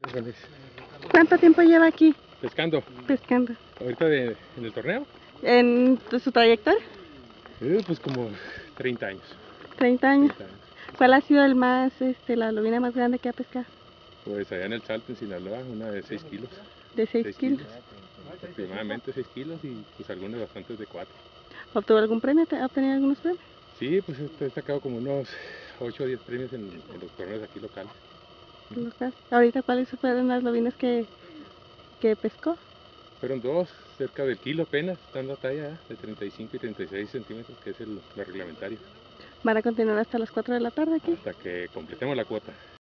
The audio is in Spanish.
¿Cuánto tiempo lleva aquí Pescando. pescando? Ahorita en el torneo, ¿En su trayectoria? pues como 30 años. 30 años. 30 años. ¿Cuál ha sido la lubina más grande que ha pescado? Pues allá en el Salto, en Sinaloa, una de 6 kilos. De 6 kilos. Aproximadamente 6 kilos y pues algunas bastantes de 4. ¿Obtuvo algún premio? ¿Ha obtenido algunos premios? Sí, pues he sacado como unos 8 o 10 premios en los torneos aquí locales. Local. Ahorita, ¿cuáles fueron las lubinas que pescó? Fueron dos, cerca del kilo apenas, dando talla de 35 y 36 centímetros, que es lo reglamentario. ¿Van a continuar hasta las 4 de la tarde aquí? Hasta que completemos la cuota.